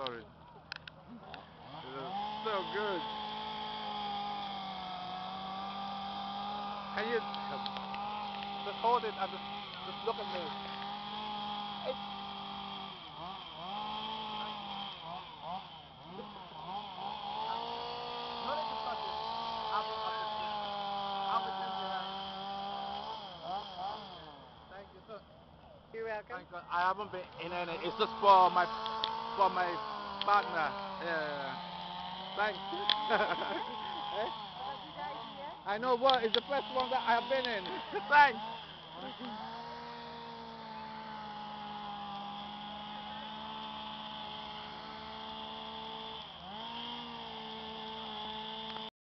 sorry. It is so good. Can you just hold it and just look at me? Hey. No need to touch it. I'll pretend you have. Thank you. So, You're welcome. thank God. I haven't been in any. It's just for my partner. Yeah. Thanks. Eh? I know what. It's the first one that I have been in. Thanks.